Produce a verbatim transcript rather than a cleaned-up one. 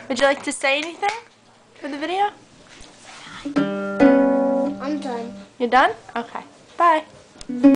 Would you like to say anything for the video? I'm done. You're done? Okay. Bye.